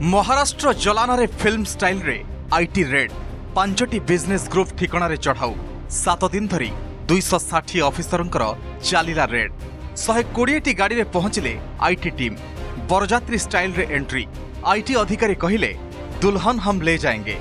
महाराष्ट्र जलाना film style रे IT raid 5टी बिजनेस ग्रुप ठिकाना चढ़ाऊ 7 दिन धरी 260 ऑफिसर चलीला रेड 120 गाड़ी रे पहुंचले आईटी टीम बरजात्री स्टाइल रे एंट्री आईटी अधिकारी कहिले दुल्हन हम ले जाएंगे।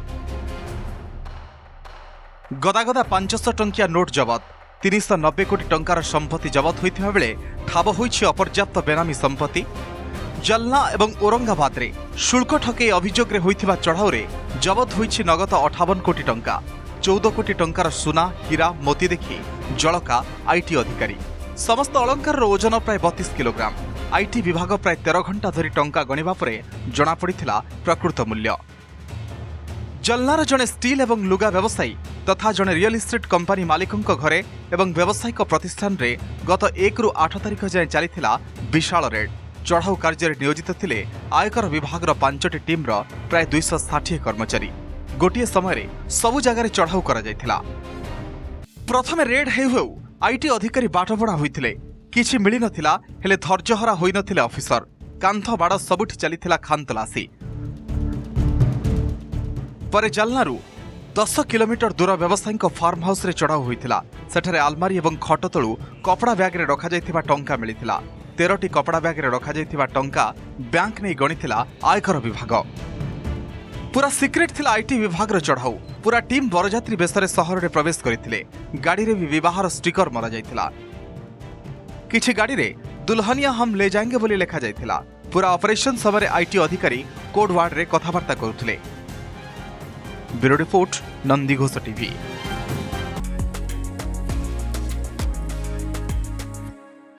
गदा गदा 500 टंकिया नोट जबत 390 कोटी टंकार संपत्ति जबत होइथिबा बेले ठाब होइछि अपर्याप्त बेनामी संपत्ति। जलना एवं औरंगाबाद रे शुल्क ठके अभियोग रे होइथिबा चढ़ाऊ रे जबत होइछि नगद 58 कोटी टंका 14 कोटी टंकार सुना हीरा मोती देखि जलका आईटी अधिकारी। समस्त अलंकार ओजन प्राय 32 किलोग्राम। आईटी विभाग प्राय 13 घंटा धरी टंका गणिबा परे जणा पड़िथिला प्रकृत मूल्य। जलनार जड़े स्टील एवं लुगा व्यवसायी तथा जड़े रियल इस्टेट कंपानी मालिकों घरे एवं व्यावसायिक प्रतिष्ठान रे गत 1 रु 8 तारिख जाए चलीथिला विशाल रेड। चढ़ाऊ कार्य नियोजित थिले आयकर विभाग 5टी टीम प्राय 260 कर्मचारी। गोटे समय सबु जगार चढ़ाऊ करा जायथिला। प्रथमे रेड हेउ आईटी अधिकारी बाटबड़ा होइथिले किछि मिली नथिला हेले धैर्यहरा होई नथिले ऑफिसर। कांथ बाड़ सबुठी चलीथिला खान तलासी। परे जलनारू 10 किलोमीटर दूर व्यावसायिक फार्म हाउस रे चढ़ाऊ होइथिला। सेठारे आलमारी एवं खट तळु कपड़ा बैग रे रखा जायथिबा टंका मिलिथिला। 13टी कपड़ा बैग रे रखा जायथिबा टंका बैंक नै गणिथिला आयकर विभाग। पूरा सिक्रेट थिला आईटी विभाग रे चढ़ाऊ। पूरा टीम बरजात्री बेसरे शहर रे प्रवेश करिथिले। गाड़ी रे भी विवाहर स्टिकर मरा जायथिला। किछि गाड़ी रे दुल्हनिया हम ले जाएंगे बोली लिखा जायथिला। पूरा ऑपरेशन समय आईटी अधिकारी कोड वार्ड रे कथाबार्ता करुथिले। Bureau report Nandighosh TV.